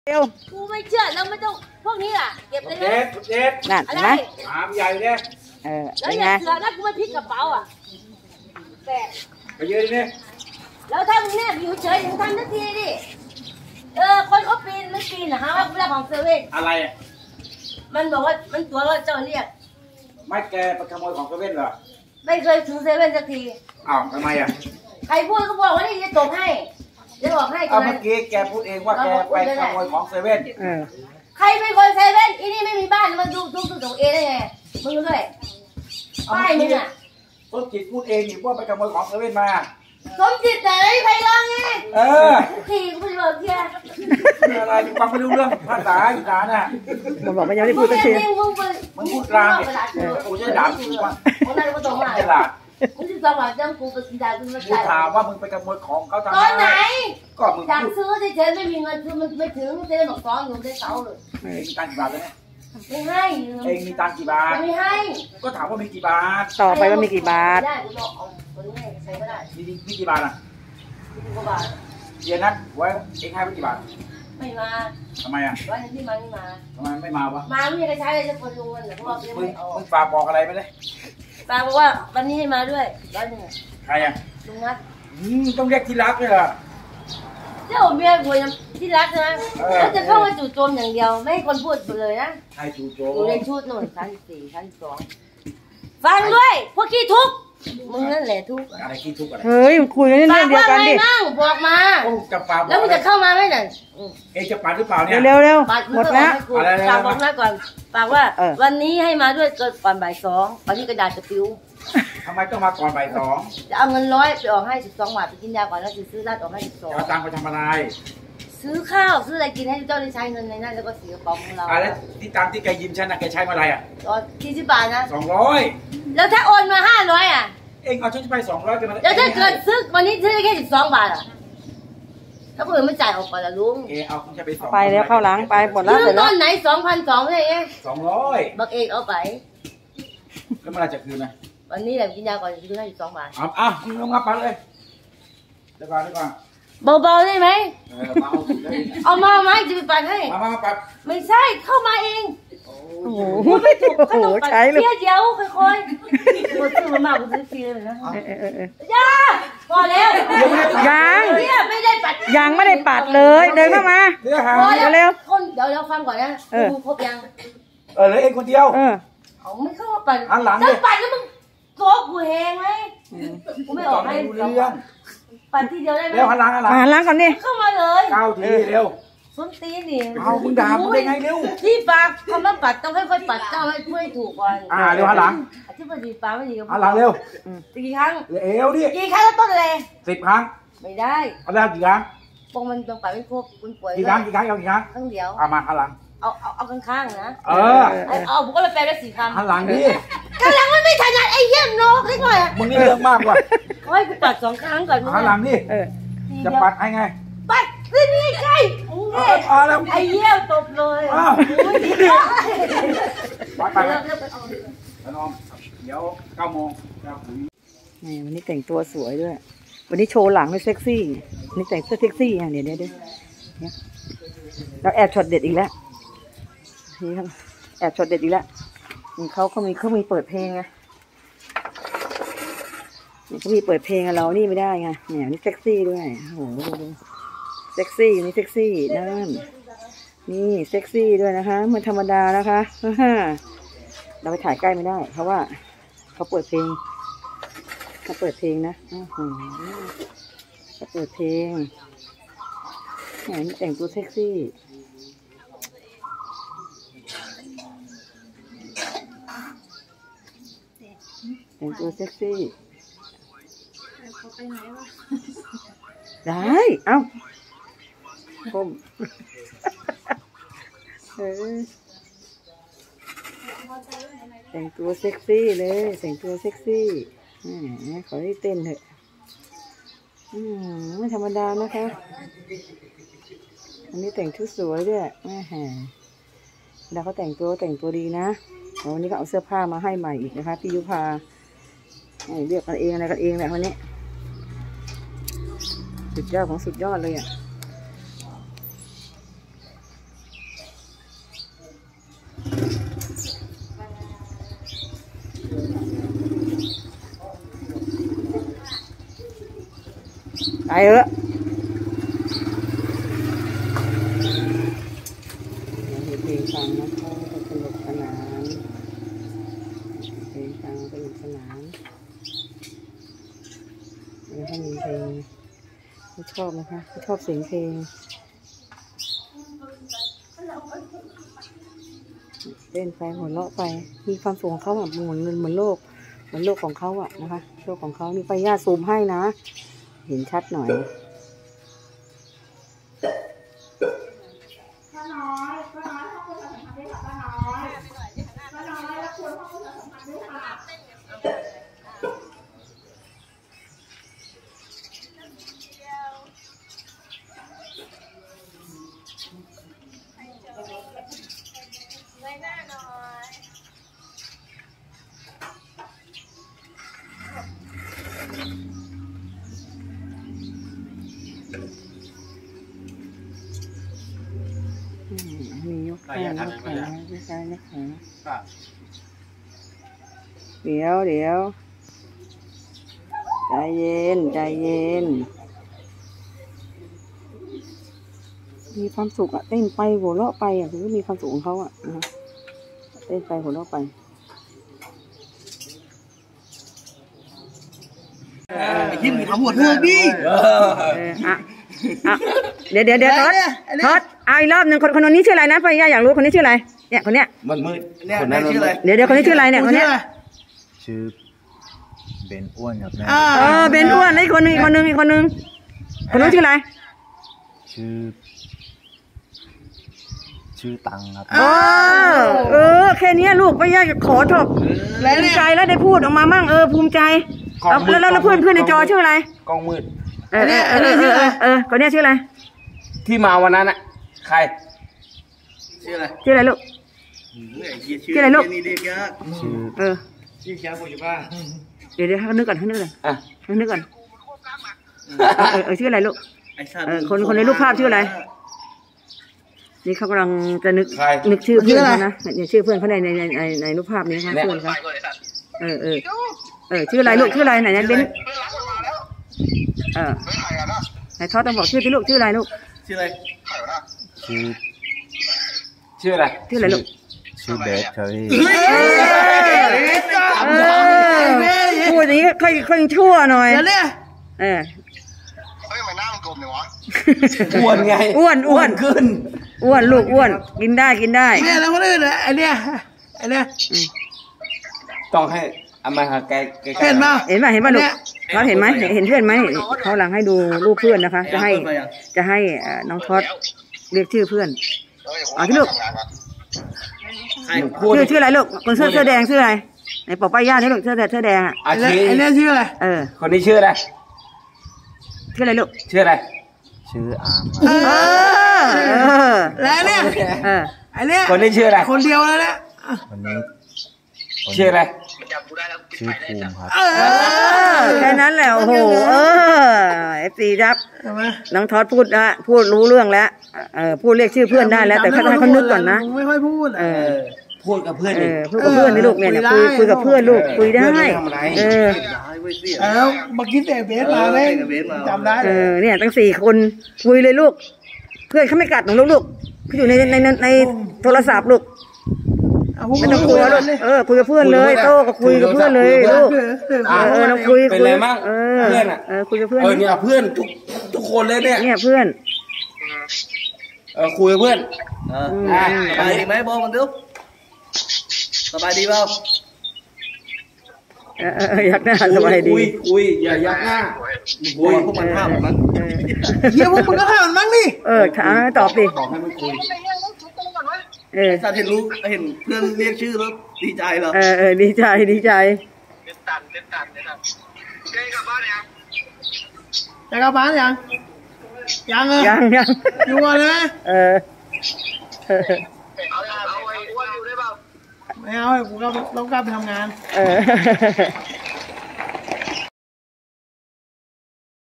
เร็วกูไม่เชื่อแล้วไม่ต้องพวกนี้ล่ะเก็บเลยนะเด็ดนั่นเห็นไหมหามใหญ่เนี่ยแล้วอย่าเสือนะกูไม่พลิกกระเป๋าอ่ะแต่ไปยืนนี่แล้วถ้ามึงเนี่ยอยู่เฉยถึงทำนาทีดิคนเขาปีนไม่ปีนนะฮะว่ากูได้ของเซเว่นอะไรอ่ะมันบอกว่ามันตัวว่าเจ้าเรียกไม่แกไปขโมยของเซเว่นเหรอไม่เคยถึงเซเว่นสักทีอ้าวทำไมอ่ะใครพูดก็บอกว่านี่จะตบให้จะบอกให้เมื่อกี้แกพูดเองว่าแกไปขโมยของเซเว่นใครเป็นคนเซเว่นอีนี่ไม่มีบ้านมันดูตัวเองได้ไงมึงรู้ด้วยป้ายมึงอ่ะต้นจิตพูดเองนี่ว่าไปขโมยของเซเว่นมาสมจิตแต่ไใครร้องไงขี่กูไปบอกเพี้ยอะไรฟังไม่รู้เรื่องภาษาอีสานน่ะมันบอกไม่ยังไม่พูดสักทีมึงพูดกลางกูจะด่ากูว่ามึงนั่นก็ตรงมามึงจะสวัสดิ์กูไปกินได้กูไม่ใช่ถามว่ามึงไปขโมยของเขาทำไมตอนไหนก็มึงอยากซื้อเฉยๆไม่มีเงินซื้อมันไม่ถึงเจ๊บอกซ้อนอยู่ได้เสาเลยมีตังกี่บาทเลยไม่ให้เองมีตังกี่บาทไม่ให้ก็ถามว่ามีกี่บาทต่อไปว่ามีกี่บาทได้กูบอกเอาคนนี้ใช้ก็ได้มีกี่บาทอ่ะ 20 กว่าบาทเดี๋ยวนั้นไว้เองให้ไปกี่บาทไม่มาทำไมอ่ะวันที่มาไม่มาทำไมไม่มาวะมาไม่มีใครใช้เลยจะคนดูมันหรือเพราะว่ามึงฝากบอกอะไรไปเลยฝากบอกว่าวันนี้ให้มาด้วย100ใครอ่ะลุงนัทต้องเรียกที่รักเลยเหรอเจ้าเมียกูยังที่รักใช่ไหมแล้วจะเข้ามาจู่โจมอย่างเดียวไม่ให้คนพูดเลยนะใครจู่โจมอยู่ในชุดโน่นชั้น4 ชั้น 2ฟังด้วยพวกขี้ทุกมึงนั่นแหละทุกอะไรขี้ทุกอะไรเฮ้ยคุยกันเรื่องเดียวกันดิบอกมาแล้วมึงจะเข้ามาไหมเนี่ยเอจะปัดหรือเปล่าเนี่ยเร็วหมดแล้วฝากบอกนะก่อนฝากว่าวันนี้ให้มาด้วยก่อนบ่าย 2วันนี้กระดาษจะปิ้วทำไมต้องมาก่อนบ่าย 2 จะเอาเงิน100ไปออกให้12 บาทไปกินยาก่อนแล้วซื้อราดออกให้12 เอาตังค์ไปทำอะไรซื้อข้าวซื้ออะไรกินให้เจ้าได้ใช้เงินในนั้นแล้วก็เสียกระเป๋าของเราแล้วที่ตามที่แกยืมฉันนะแกใช้มาอะไรอ่ะ 40 บาทนะ 200 แล้วถ้าโอนมา500อ่ะเองเอาฉันไป200กันมาแล้วถ้าเกิดซื้อวันนี้ซื้อแค่12 บาทอ่ะถ้าคนอื่นไม่จ่ายออกก่อนละลุงเอาคุณจะไป2 ไปแล้วเข้าหลังไปหมดแล้วเสร็จแล้วต้นไหน 2,200เลยไง 200 บักเอกเอาไปแล้วเมื่อไรจะคืนนะวันนี้แหละกินยาก่อนซื้อให้12 บาทมึงลงมาปัดเลยเดี๋ยวก่อนเบาๆได้ไหมเอามาไหมจะไปปัดให้มาปัดไม่ใช่เข้ามาเองโอ้โหไม่ถูกโอ้โหใช้เลยเดี๋ยวค่อยๆกูซื้อมากูซื้อฟรีเลยนะย่าพอแล้วยังไม่ได้ปัดยังไม่ได้ปัดเลยเดินเข้ามาเร็วคนเดี๋ยวฟังก่อนนะกูครบยังเหลือเองคนเดียวเอาไม่เข้ามาปัดหันหลังดิปัดแล้วมึงโกบกูแหงไหมกูไม่ออกให้ปัดทีเดียวได้ไหมเร็วหันหลังก่อนดิเข้ามาเลยก้าวทีเร็วส้นตีนนี่เอามึงด่ามึงได้ไงเร็วที่ปากคำว่าปัดต้องค่อยๆปัดเจ้าให้ถูกก่อนเร็วหันหลังที่ปฏิปากไม่ดีหันหลังเร็วกี่ครั้งเร็วดิกี่ครั้งแล้วต้นอะไร 10 ครั้งไม่ได้เอาแล้วกี่ครั้งปงมันต้องปัดไม่ครบคุณป่วยกี่ครั้งเอากี่ครั้งครั้งเดียวมาหันหลังเอาข้างๆนะเอาผมก็เลยแปลได้4 คำหันหลังดิข้างหลังมันไม่ถนัดไอ้เยี่ยมโนกนิดหน่อยมึงนี่เรื่องมากกว่าเขาให้กูปัด2 ครั้งก่อนหันหลังดิจะปัดให้ไงปัดนี่ใช่ไอ้เยี่ยมตบเลยปัดน้องเดี๋ยว9 โมงนี่วันนี้แต่งตัวสวยด้วยวันนี้โชว์หลังไม่เซ็กซี่นี่แต่งเสื้อเซ็กซี่เดี๋ยวเราแอบช็อตเด็ดอีกแล้วนี่ครับแอบช็อตเด็ดอีกแล้วเขามีเปิดเพลงไงเขามีเปิดเพลงเรานี่ไม่ได้ไงเนี่ยนี่เซ็กซี่ด้วยโอ้โหเซ็กซี่นี่เซ็กซี่นั่นนี่เซ็กซี่ด้วยนะคะมันธรรมดานะคะเราไปถ่ายใกล้ไม่ได้เพราะว่าเขาเปิดเพลงนะเขาเปิดเพลงนี่แต่งตัวเซ็กซี่ได้เอ้าผมแต่งตัวเซ็กซี่เลยแต่งตัวเซ็กซี่ขอให้เต้นเถอะไม่ธรรมดานะคะอันนี้แต่งชุดสวยด้วยแล้วเขาแต่งตัวดีนะวันนี้ก็เอาเสื้อผ้ามาให้ใหม่อีกนะคะพี่ยุพาเลือกกันเองอะไรกันเองแหละวันนี้สุดยอดของสุดยอดเลยไปเถอะเพลงฟังนะคะสนุกสนานเพลงฟังสนุกสนานแล้วก็มีเพลงชอบนะคะชอบเสียงเพลงเล่นไปหัวเราะไปมีความสุขของเขาอ่ะเหมือนโลกของเขาอ่ะนะคะโลกของเขานี่ไปย่าซูมให้นะเห็นชัดหน่อยมียกแขนยกแขนยกซ้ายยกขวาเดี๋ยวใจเย็นมีความสุขอะเต้นไปหัวเราะไปอะคือมีความสุขของเขาอะนะคะเต้นไปหัวเราะไปยิ้มทำหมดเธอดิเดี๋ยวทอดเอาอีกรอบหนึ่งคนนี้ชื่ออะไรนะพี่ย่าอยากรู้คนนี้ชื่ออะไรเนี่ยคนเนี้ยมันมืดคนนั้นชื่ออะไรเดี๋ยวคนนี้ชื่ออะไรเนี่ยคนเนี้ยชื่อเบนอ้วนครับแม่เบนอ้วนอีกคนนึงคนนู้นชื่ออะไรชื่อตังครับแค่นี้ลูกพี่ย่าขอเถอะภูมิใจแล้วได้พูดออกมามั่งภูมิใจแล้วเพื่อนในจอชื่ออะไรกล้องมืดคนนี้ชื่ออะไรที่มาวันนั้นอะใครชื่ออะไรลูกชื่ออะไรลูกชื่อแค่ผมอยู่บ้านเดี๋ยวเขานึกก่อนเขานึกก่อนชื่ออะไรลูกคนในรูปภาพชื่ออะไรนี่เขากำลังจะนึกชื่อเพื่อนนะเนี่ยชื่อเพื่อนเขาในรูปภาพนี้ค่ะเพื่อนเขาชื่ออะไรลูกชื่ออะไรไหนเนี่ยเบนไหนทอดต้องบอกชื่อที่ลูกชื่ออะไรลูกชื่ออะไรชื่ออะไรลูกชื่อเบสครับพี่พูดอย่างนี้ค่อยชั่วหน่อยมันหน้ามันกลมเลยวะอ้วนไงอ้วนขึ้นอ้วนลูกอ้วนกินได้แม่แล้วคนอื่นไอเนี้ยต้องให้เอามาหาแกเห็นไหมลูกเขาเห็นไหมเห็นเพื่อนไหมเขาหลังให้ดูรูปเพื่อนนะคะจะให้น้องทอดเรียกชื่อเพื่อนที่ลูกชื่ออะไรลูกคนเสื้อแดงชื่ออะไรไหนบอกป้าย่าที่ลูกเสื้อแดงอ่ะไอ้นี่ชื่ออะไรคนนี้ชื่ออะไรลูกชื่ออาร์มแล้วเนี่ยไอ้เนี่ยคนนี้ชื่ออะไรคนเดียวแล้วเนี่ยคนนี้ชื่ออะไรชื่อภูมิครับแค่นั้นแหละโอ้โหFCครับน้องทอดพูดรู้เรื่องแล้วพูดเรียกชื่อเพื่อนได้แล้วแต่เขาให้เขานึกก่อนนะไม่ค่อยพูดพูดกับเพื่อนพูดกับเพื่อนนี่ลูกเนี่ยคุยกับเพื่อนลูกคุยได้แล้วเมื่อกี้แต่เบสมาเลยจำได้เนี่ยตั้ง4 คนคุยเลยลูกเพื่อนเขาไม่กัดหนูลูกเขาอยู่ในโทรศัพท์ลูกไม่ต้องกลัวลูกคุยกับเพื่อนเลยโต้ก็คุยกับเพื่อนเลยลูกเราคุยเป็นไรบ้างเพื่อนคุยกับเพื่อนเนี่ยเพื่อนทุกคนเลยเนี่ยเพื่อนคุยกับเพื่อนสบายดีไหมบอกมันดูสบายดีเปล่ายักหน้าสบายดีคุยอย่ายักหน้าคุยพวกมันห้ามมันเยี่ยพวกมันก็ห้ามมันมั้งนี่ถามตอบดิบอกให้มันคุยถ้าเห็นเพื่อนเรียกชื่อแล้วดีใจเหรอดีใจเต้นตันได้กลับบ้านยังได้กลับบ้านยังอยู่ก่อนเลยไหมเอาไว้อ้วนอยู่ได้เปล่าไม่เอากูก็ต้องกลับไปทำงาน